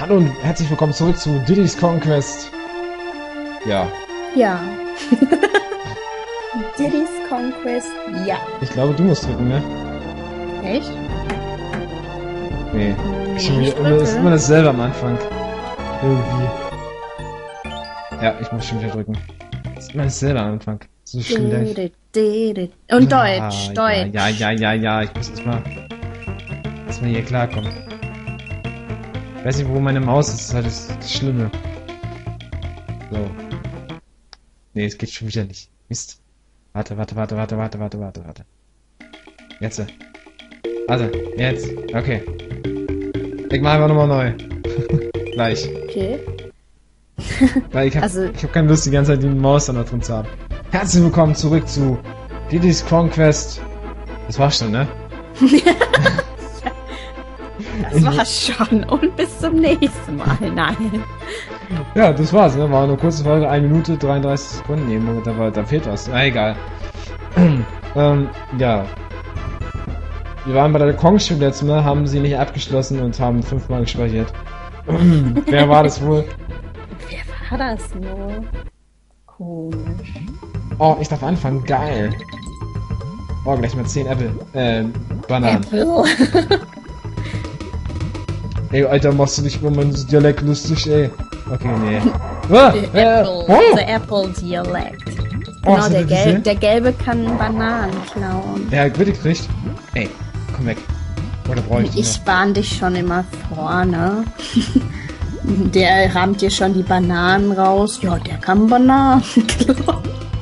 Hallo und herzlich willkommen zurück zu Diddy's Conquest. Ja. Ja. Diddy's Conquest, ja. Ich glaube, du musst drücken, ne? Echt? Nee. Ich Ist immer dasselbe am Anfang. Irgendwie. Ja, ich muss schon wieder drücken. Ist immer dasselbe am Anfang. So schlecht. Und Deutsch, Deutsch. Ja. Ich muss erstmal hier klarkommen. Ich weiß nicht, wo meine Maus ist. Das ist halt das Schlimme. So. Nee, es geht schon wieder nicht. Mist. Warte. Jetzt. Warte, jetzt. Okay. Ich mach einfach nochmal neu. Gleich. Okay. Weil ich hab keine Lust, die ganze Zeit die Maus da drin zu haben. Herzlich willkommen zurück zu Diddy's Conquest. Das war's schon, ne? Das war's schon. Und bis zum nächsten Mal. Nein. Ja, das war's, ne? War eine kurze Folge, 1 Minute, 33 Sekunden. Nee, da fehlt was. Na, egal. Ja. Wir waren bei der Kong-Show letztes Mal, haben sie nicht abgeschlossen und haben 5-mal gespeichert. Wer war das wohl? Wer war das nur? Komisch. Oh, ich darf anfangen. Geil. Oh, gleich mal 10 Bananen. Apple. Ey, Alter, machst du nicht über meinen Dialekt lustig, ey. Okay, nee. The Apple Dialekt. Oh, Genau, der Gelbe kann Bananen klauen. Der hat gekriegt. Ey, komm weg. Oder brauche ich Ich warn dich schon immer vorne. Der rammt dir schon die Bananen raus. Ja, der kann Bananen klauen.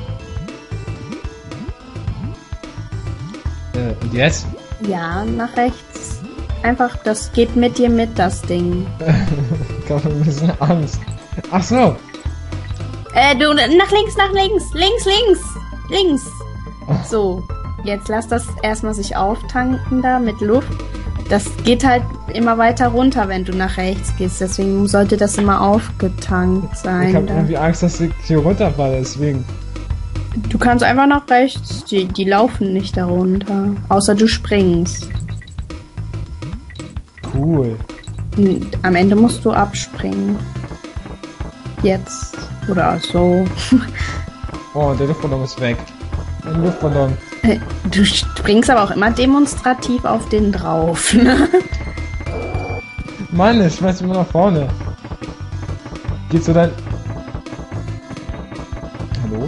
Und jetzt? Ja, nach rechts. Einfach, das geht mit dir mit, das Ding. Ich hab ein bisschen Angst. Ach so. Du, nach links. Links. So, jetzt lass das erstmal sich auftanken da mit Luft. Das geht halt immer weiter runter, wenn du nach rechts gehst. Deswegen sollte das immer aufgetankt sein. Ich hab irgendwie Angst, dass ich hier runterfalle, deswegen. Du kannst einfach nach rechts. Die laufen nicht darunter. Außer du springst. Cool. Am Ende musst du abspringen. Jetzt. Oder so. Oh, der Luftballon ist weg. Ein Luftballon. Du springst aber auch immer demonstrativ auf den drauf, ne? Mann, ich schmeiß immer nach vorne. Geht so dein... Hallo?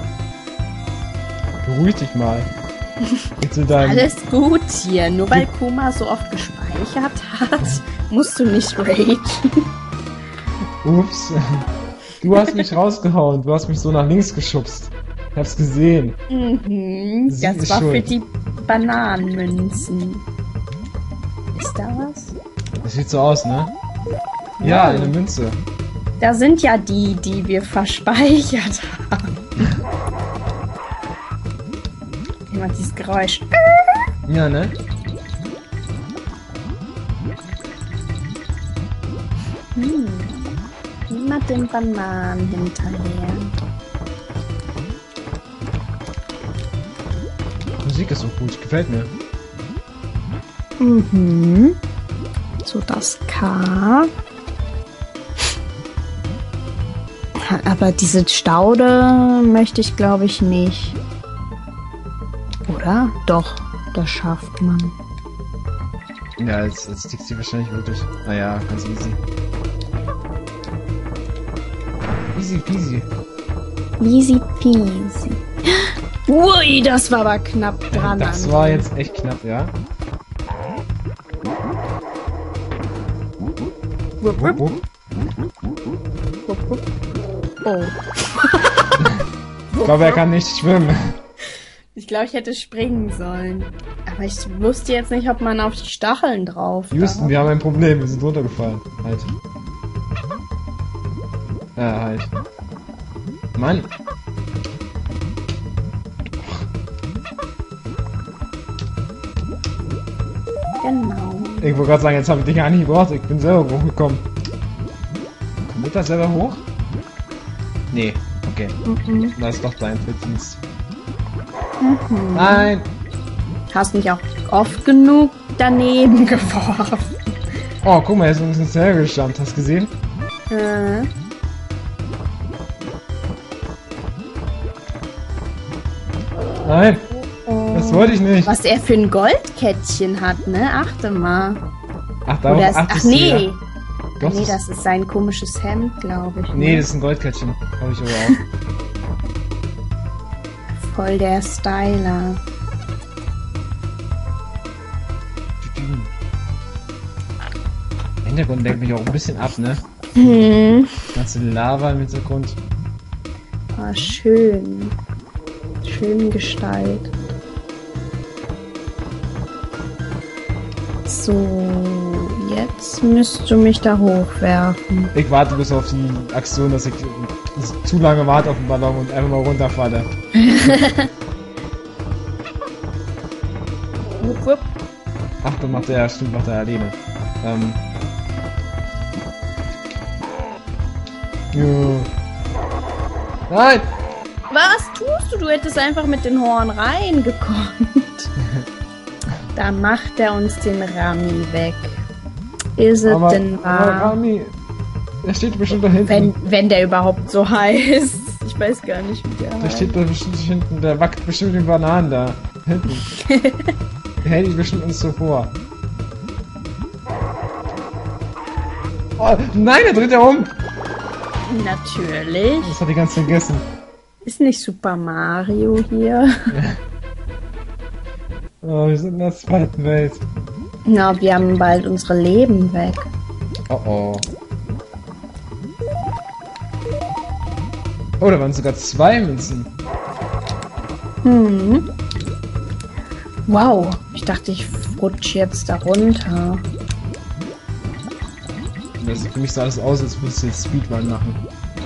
Beruhig dich mal. Geht so dein... Alles gut hier. Nur weil Kuma so oft gespeichert hat, musst du nicht ragen. Ups. Du hast mich rausgehauen. Du hast mich so nach links geschubst. Ich hab's gesehen. Mhm, das war für die Bananenmünzen. Ist da was? Das sieht so aus, ne? Ja, eine Münze. Da sind ja die wir verspeichert haben. Immer dieses Geräusch. Ja, ne? Immer den Bananen hinterher. Die Musik ist so gut, gefällt mir. Mhm. So das K. Aber diese Staude möchte ich, glaube ich, nicht. Oder? Doch, das schafft man. Ja, als Dixie wahrscheinlich wirklich. Naja, ganz easy. Easy peasy. Easy peasy. Ui, das war aber knapp dran. Das war jetzt echt knapp, ja. Wupp, wupp. Wupp. Wupp, wupp. Oh. Ich glaube, er kann nicht schwimmen. Ich glaube, ich hätte springen sollen. Aber ich wusste jetzt nicht, ob man auf die Stacheln drauf Houston, wir haben ein Problem. Wir sind runtergefallen. Halt. Ja, halt. Mann. Genau. Ich wollte gerade sagen, jetzt habe ich dich gar nicht gebraucht. Ich bin selber hochgekommen. Kommt das selber hoch? Nee. Okay. Das ist doch dein Verdienst. Nein! Hast mich auch oft genug daneben geworfen. Oh, guck mal, er ist uns ins Terrain gestammt. Hast du gesehen? Nein, das wollte ich nicht. Was er für ein Goldkettchen hat, ne? Achte mal. Ach, darauf Ach achtest du, nee. ja? Doch, Nee, das ist sein komisches Hemd, glaube ich. Nee, ne? das ist ein Goldkettchen. Glaube ich aber auch. Voll der Styler. Der Hintergrund lenkt mich auch ein bisschen ab, ne? Ganze Lava im Hintergrund. Ah, schön. Schön gestaltet. So, jetzt müsst du mich da hochwerfen. Ich warte bis auf die Aktion, dass ich zu lange warte auf den Ballon und einfach mal runterfalle. Wupp, wupp. Ach, dann macht er, stimmt, macht er alleine. Ja. Nein! Was tust du? Du hättest einfach mit den Horn reingekonnt. Da macht er uns den Rami weg. Ist es denn Aber wahr? Rami, der steht bestimmt da hinten. Wenn der überhaupt so heißt. Ich weiß gar nicht, wie der Der heißt. steht da bestimmt hinten, der wackelt bestimmt den Bananen da. Hinten. Der hält dich bestimmt uns so vor. Oh, nein, er dreht ja um! Natürlich. Das hat die ganz vergessen. Ist nicht Super Mario hier? Oh, wir sind in der zweiten Welt. Na, wir haben bald unsere Leben weg. Oh oh. Oh, da waren sogar 2 Münzen. Wow, ich dachte, ich rutsche jetzt da runter. Das für mich sah das aus, als würdest du jetzt Speedrun machen.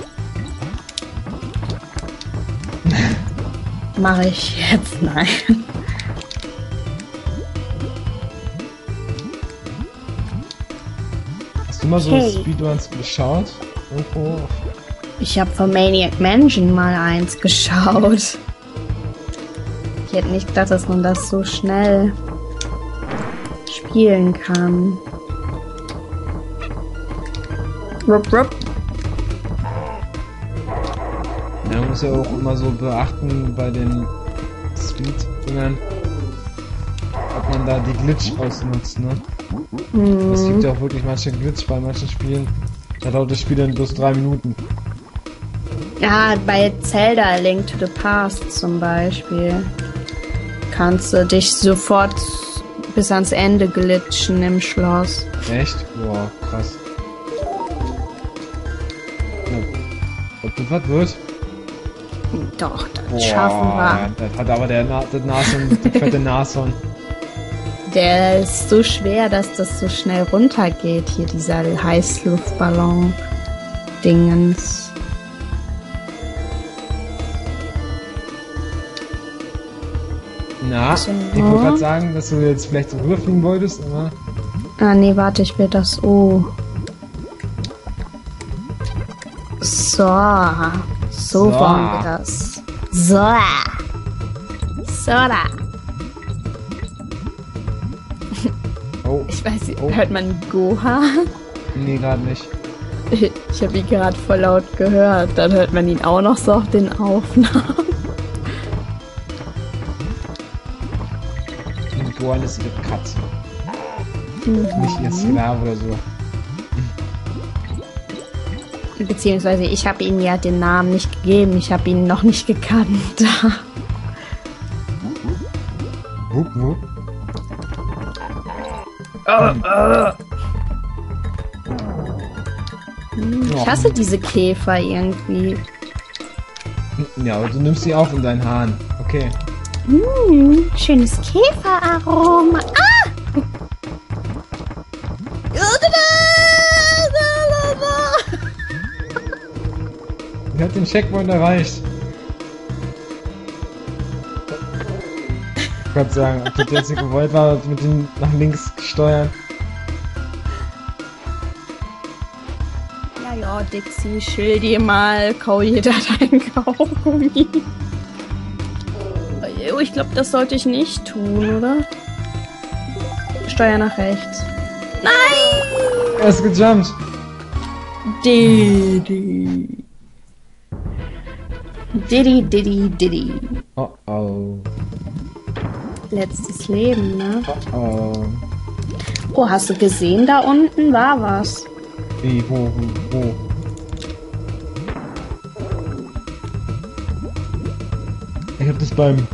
Mache ich jetzt? Nein. Hast du mal so Okay. Speedruns geschaut? Irgendwo? Ich habe von Maniac Mansion mal eins geschaut. Ich hätte nicht gedacht, dass man das so schnell spielen kann. Rup, rup. Ja, man muss ja auch immer so beachten bei den Speed-Dingern, ob man da die Glitch ausnutzt, ne? Es gibt ja auch wirklich manche Glitch bei manchen Spielen. Da dauert das Spiel dann bloß 3 Minuten. Ja, bei Zelda A Link to the Past zum Beispiel kannst du dich sofort bis ans Ende glitschen im Schloss. Echt? Boah, krass. Ja. Ob das was wird? Doch, das schaffen wir. Das hat aber das Nashorn, das fette Nashorn. Der ist so schwer, dass das so schnell runtergeht, hier dieser Heißluftballon-Dingens. Na, ich wollte gerade sagen, dass du jetzt vielleicht so rüberfliegen wolltest, aber... Ah, nee, warte, ich will das O. So. So wollen wir das. So. So da. Oh, Ich weiß nicht, Oh. hört man Goha? nee, gerade nicht. Ich habe ihn gerade voll laut gehört. Dann hört man ihn auch noch so auf den Aufnahmen. Gohan ist ihre Katze. Nicht ihr Sklave oder so. Beziehungsweise ich habe ihm ja den Namen nicht gegeben. Ich habe ihn noch nicht gekannt. Wupp, wupp. Ich hasse diese Käfer irgendwie. Ja, aber du nimmst sie auf in deinen Haaren. Okay. Schönes Käferaroma. Ah! Ich hab den Checkpoint erreicht. Ich wollte sagen, ob das jetzt nicht gewollt war, mit den nach links steuern. Ja, Dixie, chill dir mal. Kau jeder dein Kaugummi. Oh, ich glaube, das sollte ich nicht tun, oder? Steuer nach rechts. Nein! Er ist gejumpt. Diddy. Diddy, Diddy, Diddy. Oh oh. Letztes Leben, ne? Oh oh. Oh, hast du gesehen, da unten war was? Wie, wo? Ich hab das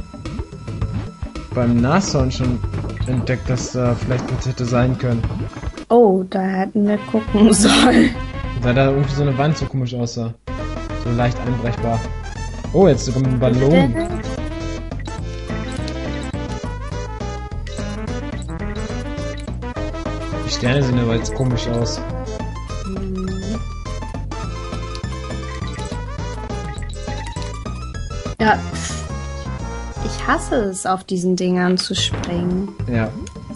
beim Nashorn schon entdeckt, dass da vielleicht was hätte sein können. Oh, da hätten wir gucken sollen. Weil da irgendwie so eine Wand so komisch aussah. So leicht anbrechbar. Oh, jetzt sogar mit einem Ballon. Die Sterne sehen aber jetzt komisch aus. Ja, ich hasse es, auf diesen Dingern zu springen. Ja.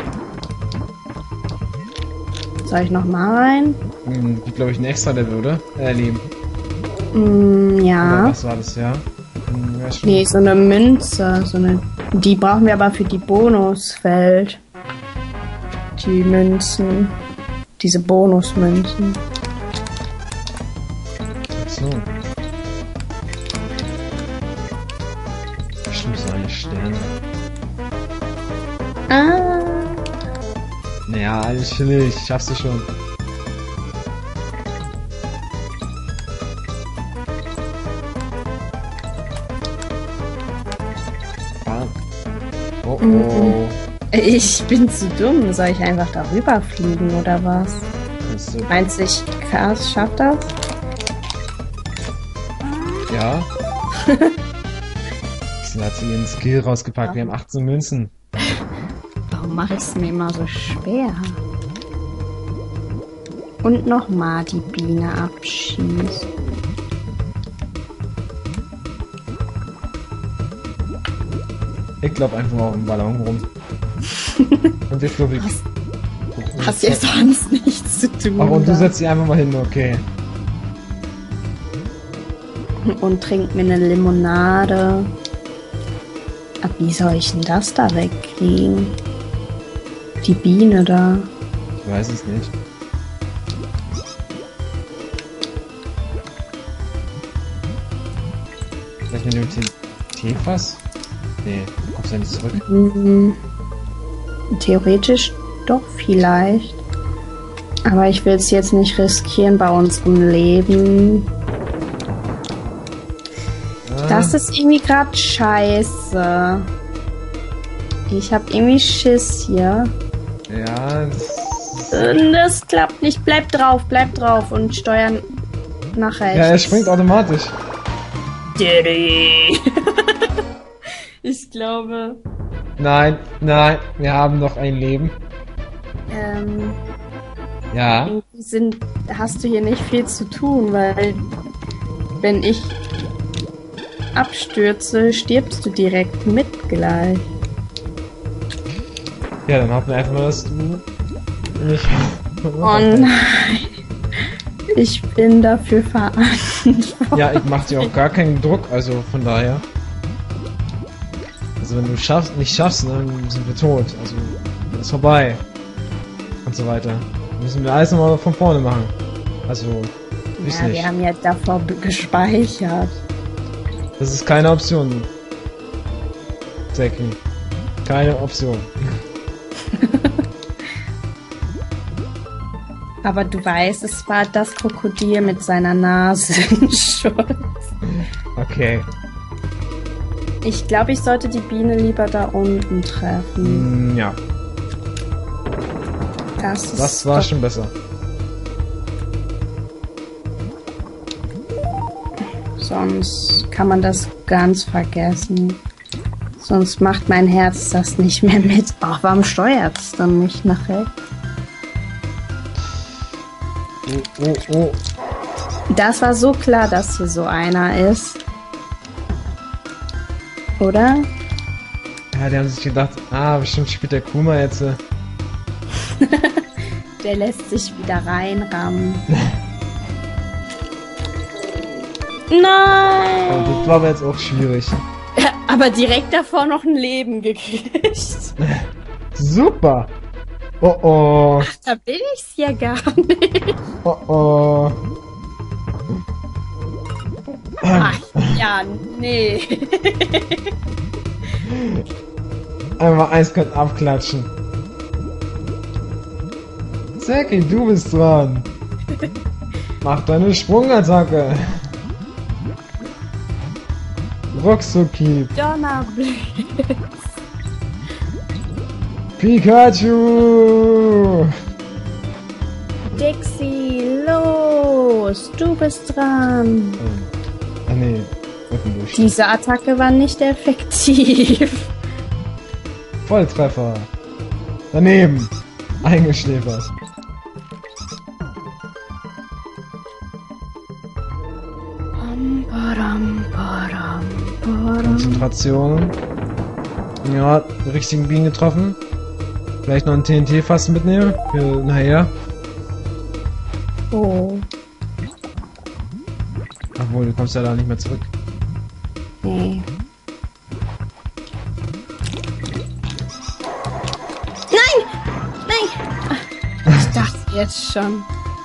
Soll ich noch mal rein? Gibt, glaube ich, ein extra Level, oder? Leben. Ja. Oder was war das, ja? Ja schon. Nee, so eine Münze. Die brauchen wir aber für die Bonuswelt. Die Münzen. Diese Bonusmünzen. Ach so. Bestimmt so eine Sterne. Ah. Naja, alles chillig. Schaffst du schon. Oh oh. Ich bin zu dumm. Soll ich einfach darüber fliegen oder was? Meinst du, ich schaff das? Ja. Sie hat sie ihren Skill rausgepackt. Wir haben 18 Münzen. Warum mache ich es mir immer so schwer? Und nochmal die Biene abschießen. Ich glaub einfach auf dem Ballon rum. Und wir fliegen. Hast ja sonst nichts zu tun. Ach, und du setzt dich einfach mal hin, okay. Und trink mir eine Limonade. Aber wie soll ich denn das da wegkriegen? Die Biene da. Ich weiß es nicht. Vielleicht mit dem Teefass? Nee, du kommst ja nicht zurück. Theoretisch doch vielleicht. Aber ich will es jetzt nicht riskieren bei unserem Leben. Das ist irgendwie gerade scheiße. Ich hab irgendwie Schiss hier. Ja, das klappt nicht. Bleib drauf und steuern nach rechts. ja, er springt automatisch. Diddy. Ich glaube. Nein, wir haben noch ein Leben. Ja. Hast du hier nicht viel zu tun, weil wenn ich abstürze, stirbst du direkt mit gleich. Ja, dann hoffen wir einfach mal, dass du nicht... Oh nein. Ich bin dafür verantwortlich. Ja, ich mach dir auch gar keinen Druck, also von daher. Also wenn du nicht schaffst, dann sind wir tot. Also ist vorbei. Und so weiter. Dann müssen wir alles nochmal von vorne machen. Also, ich nicht. Wir haben ja davor gespeichert. Das ist keine Option. Zeki. Keine Option. Aber du weißt, es war das Krokodil mit seiner Nase schuld. Okay. Ich glaube, ich sollte die Biene lieber da unten treffen. Ja. Das war schon besser. Sonst kann man das ganz vergessen. Sonst macht mein Herz das nicht mehr mit. Ach, warum steuert es dann nicht nach rechts? Oh. Das war so klar, dass hier so einer ist. Oder? Ja, die haben sich gedacht, bestimmt spielt der Kuma jetzt. Der lässt sich wieder reinrammen. Nein! Oh, das war aber jetzt auch schwierig. Aber direkt davor noch ein Leben gekriegt. Super! Oh oh. Ach, da bin ich's ja gar nicht. Oh oh. Ach ja, nee. Einmal eiskalt abklatschen. Zeki, du bist dran. Mach deine Sprungattacke. Ruckzucki. Donnerblitz. Pikachu. Dixie, los, du bist dran. Ah nee, Rücken durch. Diese Attacke war nicht effektiv. Volltreffer. Daneben. Eingeschläfert. Konzentration. Ja, die richtigen Bienen getroffen. Vielleicht noch ein TNT-Fass mitnehmen für nachher. Oh, Obwohl, du kommst ja da nicht mehr zurück. nee. Nein! Nein! Ich dachte jetzt schon.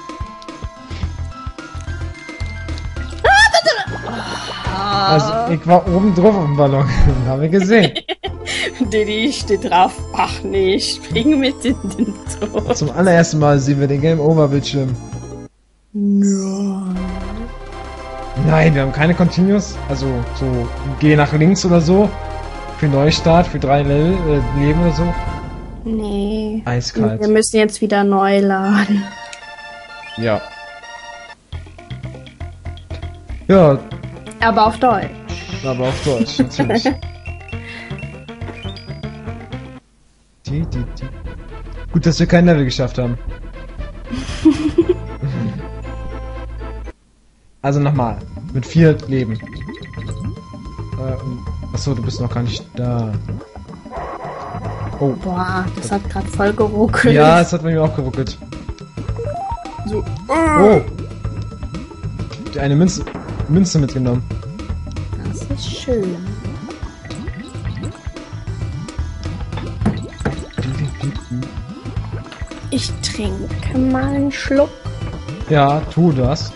Also, ich war oben drauf auf dem Ballon. Haben wir gesehen. Diddy steht drauf. Ach nee, ich springe mit in den Tod. Zum allerersten Mal sehen wir den Game Over Bildschirm. Nein. Nein, wir haben keine Continuous. Also, so, geh nach links oder so. Für Neustart, für 3 Level, Leben oder so. Nee. Eiskalt. Wir müssen jetzt wieder neu laden. Ja. Ja, Aber auf Deutsch. aber auf Deutsch, natürlich. Gut, dass wir kein Level geschafft haben. Also nochmal. Mit 4 Leben. Achso, du bist noch gar nicht da. Oh. Boah, das hat gerade voll geruckelt. Ja, es hat bei mir auch geruckelt. So. Oh! Die eine Münze mitgenommen. Das ist schön. Ich trinke mal einen Schluck. Ja, tu das.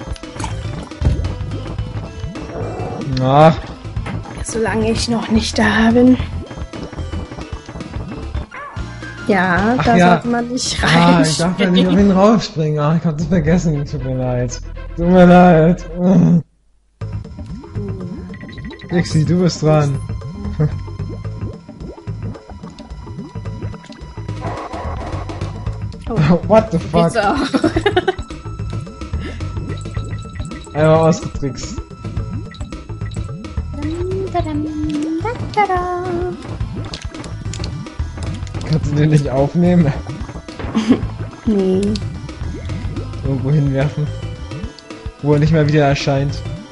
Ach, Solange ich noch nicht da bin. Ja, Ach da ja. sollte man nicht rein. ich darf ja nicht auf ihn raufspringen. Ach, ich hab das vergessen. Tut mir leid. Tut mir leid. Dixie, du bist dran. Oh, What the fuck? wieso? Einmal ausgetrickst. Kannst du den nicht aufnehmen? Nee. Irgendwo hinwerfen. Wo er nicht mehr wieder erscheint.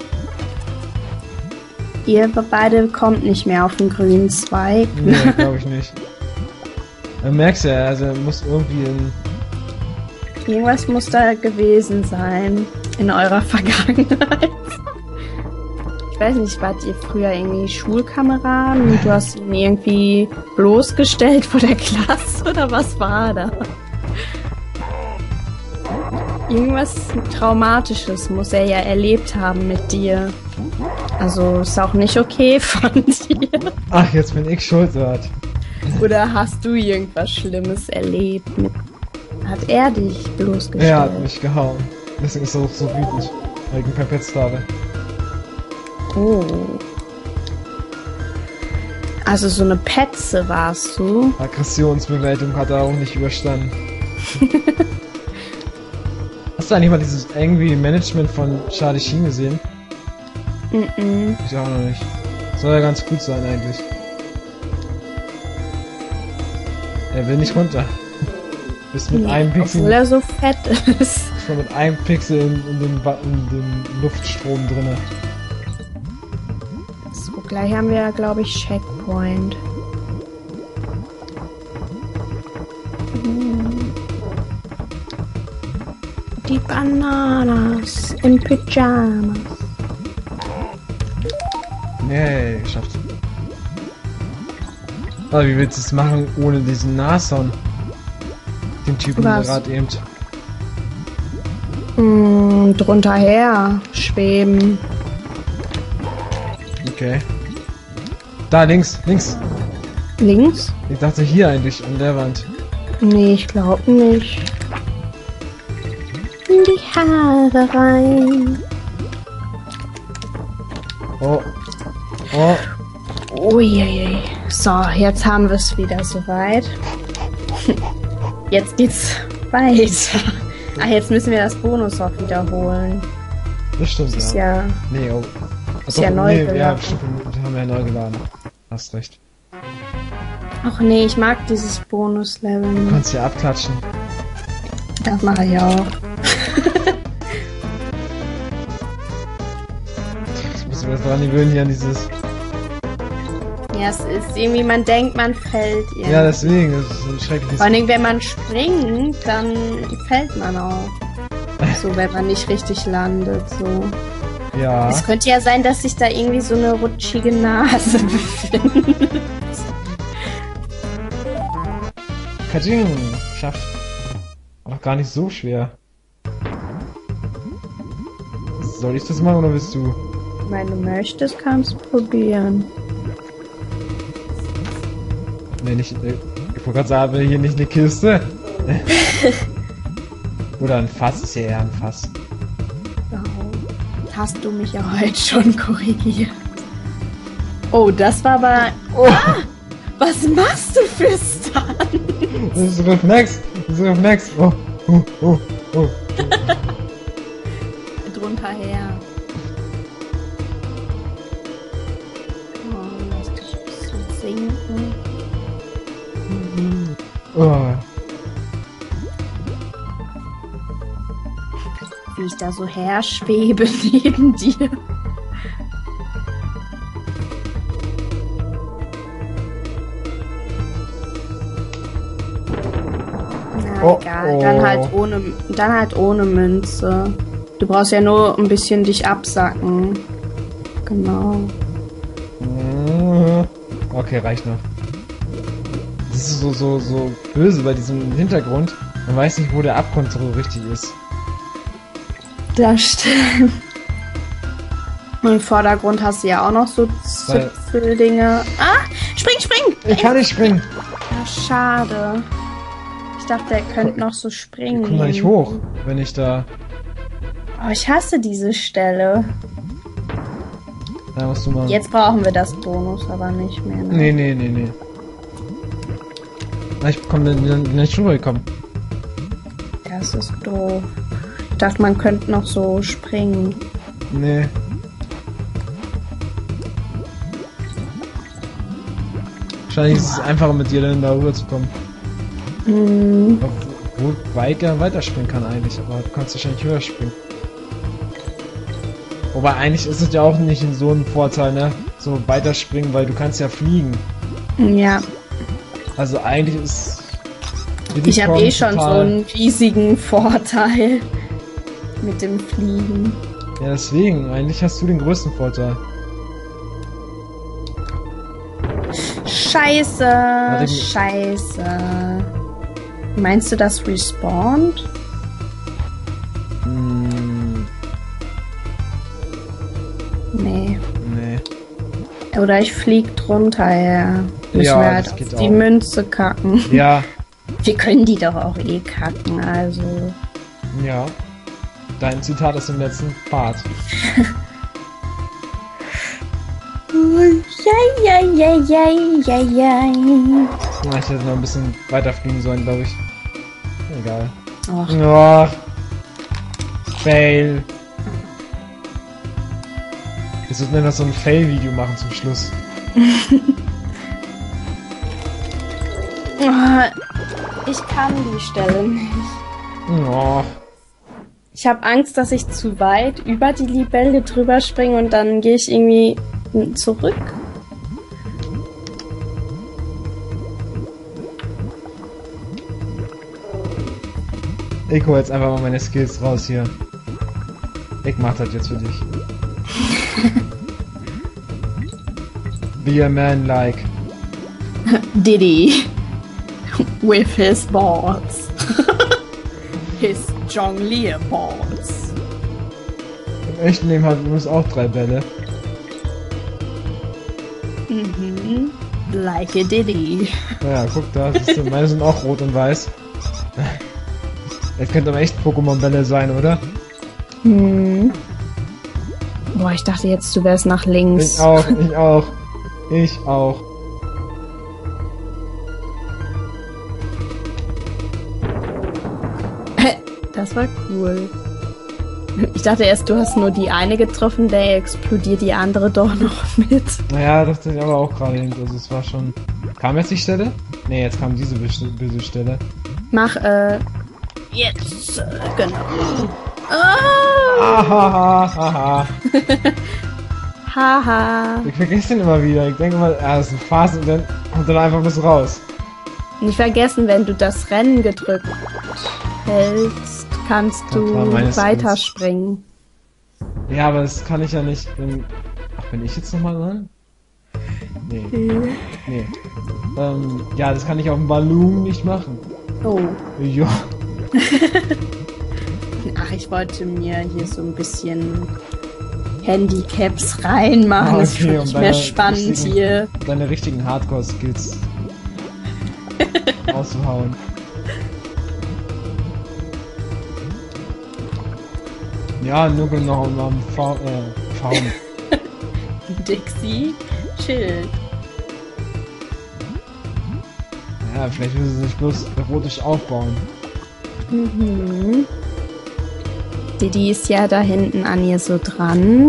Ihr beide kommt nicht mehr auf den grünen Zweig. Nee, glaube ich nicht. Dann merkst du ja, also er muss irgendwie in... Irgendwas muss da gewesen sein in eurer Vergangenheit. Ich weiß nicht, wart ihr früher irgendwie Schulkameraden und du hast ihn irgendwie bloßgestellt vor der Klasse oder was war da? Irgendwas Traumatisches muss er ja erlebt haben mit dir. Also ist auch nicht okay von dir. Ach, jetzt bin ich schuld dort. Oder hast du irgendwas Schlimmes erlebt? Hat er dich bloßgestellt? Er hat mich gehauen. Deswegen ist er auch so wütend. Weil ich ihn verpetzt habe. Oh. Also so eine Petze warst du. Aggressionsbewältigung hat er auch nicht überstanden. Hast du eigentlich mal dieses irgendwie Management von Charlie Sheen gesehen? Mhm. Ich auch noch nicht. Soll ja ganz gut sein eigentlich. Er will nicht runter. Bist mit einem Pixel. Obwohl er so fett ist. Ist schon mit einem Pixel in dem Luftstrom drinne. So, gleich haben wir ja, glaube ich, Checkpoint. Die Bananas in Pyjamas. Nee, geschafft. Aber wie willst du es machen ohne diesen Nashorn? Den Typen Was? gerade eben. Drunter her. Schweben. Okay. Da, links, links. Links? Ich dachte hier eigentlich, an der Wand. Nee, ich glaube nicht. In die Haare rein. Oh. Oh. Uiuiui. So, jetzt haben wir es wieder soweit. Jetzt geht's weiter. Ach, jetzt müssen wir das Bonus auch wiederholen. Das stimmt, Ist ja. ja... Nee, oh. Ist ja neu Ja, geladen. stimmt, wir haben ja neu geladen. Hast recht. Ach nee, ich mag dieses Bonuslevel Du nicht. kannst ja abklatschen. Das mache ich auch. Jetzt müssen wir uns dran gewöhnen hier an dieses... Ja, es ist irgendwie, man denkt, man fällt irgendwie. Ja, deswegen, das ist so ein schreckliches... Vor allem, wenn man springt, dann fällt man auch. So, wenn man nicht richtig landet, so. Ja. Es könnte ja sein, dass sich da irgendwie so eine rutschige Nase befindet. Katsching! Schafft. War doch gar nicht so schwer. Soll ich das machen oder willst du? Wenn du möchtest, kannst du probieren. Nee, nicht... Ich wollte gerade sagen, aber hier nicht eine Kiste. Oder ein Fass, ist ja eher ein Fass. Warum hast du mich ja heute schon korrigiert? Oh, das war aber... Oh! Ah, was machst du für Stun? Das ist Reflex! Das ist Reflex! Oh! Oh! Oh! Oh! Drunter her. Oh, lass dich ein bisschen sinken. Oh! Wie ich da so herschwebe neben dir. Na Oh, egal, oh. dann halt ohne Münze. Du brauchst ja nur ein bisschen dich absacken. Genau. Okay, reicht noch. Das ist so böse bei diesem Hintergrund. Man weiß nicht, wo der Abgrund so richtig ist. Das stimmt. Und im Vordergrund hast du ja auch noch so Weil- Zipfeldinge. Ah! Spring, spring! Ich kann nicht springen! Ja, schade. Ich dachte, er könnte noch so Ich springen. komme da nicht hoch, wenn ich da... Oh, ich hasse diese Stelle. Da musst du mal... Jetzt brauchen wir das Bonus aber nicht mehr. Ne? Nee. Na, ich bin nicht rübergekommen. Das ist doof. Ich dachte, man könnte noch so springen. Nee. Wahrscheinlich ist es einfacher mit dir dann da rüber zu kommen. Hm. Obwohl Biker weiterspringen kann eigentlich, aber du kannst wahrscheinlich höher springen. Wobei eigentlich ist es ja auch nicht so ein Vorteil, ne? So weiterspringen, weil du kannst ja fliegen. Ja. Also eigentlich ist... Ich habe eh schon so total- einen riesigen Vorteil mit dem Fliegen. Ja, deswegen, eigentlich hast du den größten Vorteil. Scheiße. Scheiße. Meinst du, das respawnt? Hm, Nee. nee. Oder ich flieg drunter her. Müssen Ja, wir halt das auf geht die auch. Münze kacken. Ja, Wir können die doch auch eh kacken, also. ja. Dein Zitat ist im letzten Part. Ja. Na, ich hätte noch ein bisschen weiter fliegen sollen, glaube ich. Egal. Och, Oh. Fail. Wir sollten dann noch so ein Fail-Video machen zum Schluss. ich kann die Stelle nicht. Oh. Ich habe Angst, dass ich zu weit über die Libelle drüber springe und dann gehe ich irgendwie zurück. Ich hol jetzt einfach mal meine Skills raus hier. Ich mach das jetzt für dich. Be a man like. Diddy. With his balls. his Jonglierballs. Im echten Leben hat übrigens auch 3 Bälle. Mhm. Like a Diddy. Ja, guck da, siehst du, meine sind auch rot und weiß. Das könnte aber echt Pokémon-Bälle sein, oder? Hm. Boah, ich dachte jetzt, du wärst nach links. Ich auch, ich auch. Ich auch. Das war cool. Ich dachte erst, du hast nur die eine getroffen, der explodiert die andere doch noch mit. Naja, dachte ich aber auch gerade hin. Also es war schon... Kam jetzt die Stelle? Nee, jetzt kam diese böse Stelle. Mach, jetzt, genau. Oh! Ahahaha. Haha. Ich vergesse den immer wieder. Ich denke mal, das ist eine Phase und dann einfach bis raus. Nicht vergessen, wenn du das Rennen gedrückt hältst, kannst du weiterspringen. Ja, aber das kann ich ja nicht, wenn... Ach, bin ich jetzt nochmal dran? Nee. Nee. Ja, das kann ich auf dem Ballon nicht machen. Oh. Ja. Ach, ich wollte mir hier so ein bisschen Handicaps reinmachen. Das ist nicht mehr spannend hier. Deine richtigen Hardcore-Skills auszuhauen. Ja, nur genau am Faun. Dixie, chill. Ja, vielleicht will sie sich bloß erotisch aufbauen. Mhm. Didi ist ja da hinten an ihr so dran.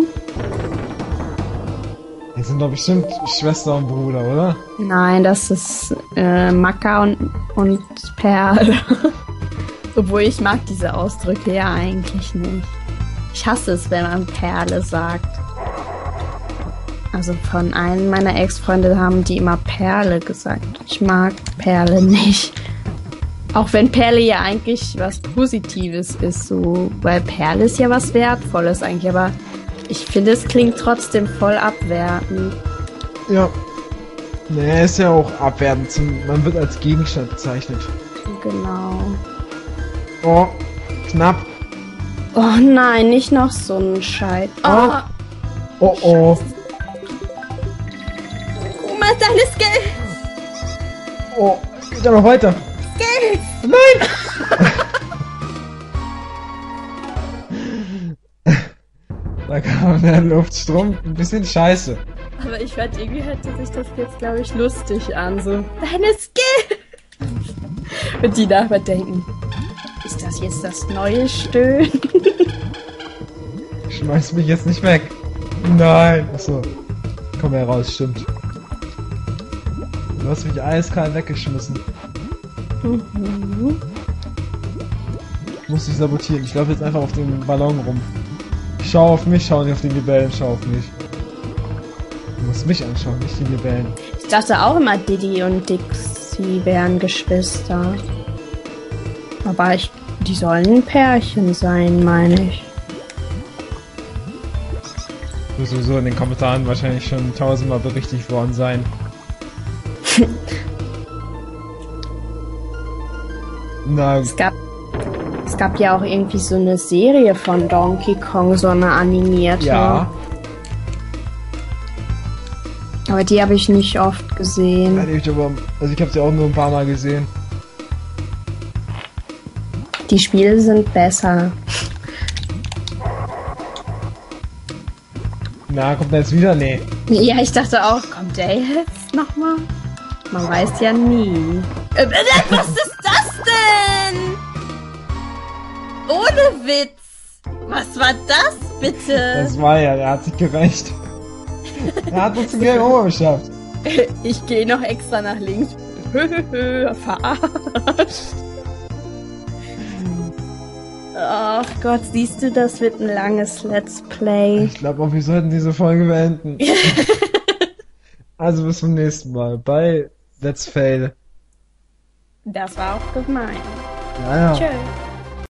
Die sind doch bestimmt Schwester und Bruder, oder? Nein, das ist Maka und Perl. Obwohl ich mag diese Ausdrücke ja eigentlich nicht. Ich hasse es, wenn man Perle sagt. Also von einem meiner Ex-Freunde haben die immer Perle gesagt. Ich mag Perle nicht. Auch wenn Perle ja eigentlich was Positives ist, so, weil Perle ist ja was Wertvolles eigentlich, aber ich finde, es klingt trotzdem voll abwertend. Ja. Nee, ist ja auch abwertend. Man wird als Gegenstand bezeichnet. Genau. Oh, knapp. Oh nein, nicht noch so ein Scheiß. Oh. Oh oh. Oma, deine Skills! Oh, geht ja noch weiter. Skills! Nein! Da kam der Luftstrom ein bisschen scheiße. Aber ich fand, irgendwie hörte sich das jetzt, glaube ich, lustig an. So, deine Skills! Und die Nachbarn denken, ist das jetzt das neue Stöhnen? Schmeiß mich jetzt nicht weg. Nein. Achso. Komm heraus, stimmt. Du hast mich eiskalt weggeschmissen. Mhm. Muss ich sabotieren. Ich laufe jetzt einfach auf den Ballon rum. Schau auf mich, schau nicht auf die Libellen, schau auf mich. Du musst mich anschauen, nicht die Libellen. Ich dachte auch immer, Didi und Dixie wären Geschwister. Aber die sollen ein Pärchen sein, meine ich. Wird sowieso in den Kommentaren wahrscheinlich schon 1000-mal berichtigt worden sein. Na, Es gab ja auch irgendwie so eine Serie von Donkey Kong, so eine animierte. ja. Aber die habe ich nicht oft gesehen. Also ich habe sie auch nur ein paar Mal gesehen. Die Spiele sind besser. Na, kommt er jetzt wieder? Nee. Ja, ich dachte auch, kommt der jetzt nochmal? Man weiß ja nie. Was ist das denn? Ohne Witz. Was war das bitte? Das war ja, der hat sich gerecht. Er hat uns zum Game Over geschafft. Ich gehe noch extra nach links. Verarscht. Ach Gott, siehst du, das wird ein langes Let's Play. Ich glaube auch, wir sollten diese Folge beenden. Also bis zum nächsten Mal bei Let's Fail. Das war auch gemein. Ja, ja. Tschö.